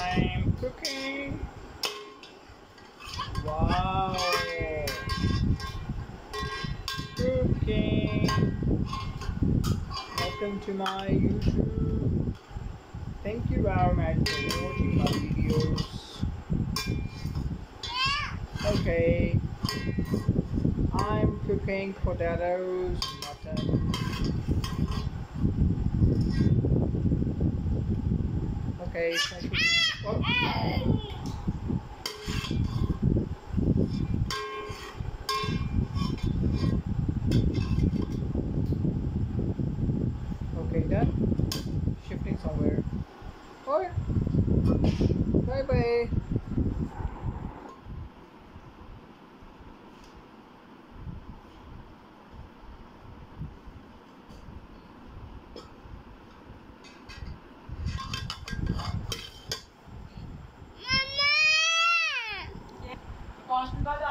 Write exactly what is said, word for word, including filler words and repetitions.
I'm cooking. Wow. Cooking. Welcome to my YouTube. Thank you very much for watching my videos. Okay. I'm cooking potatoes, mutton. Okay, thank you. Oh. Okay, done. Shifting somewhere. Oh, bye bye. Mama!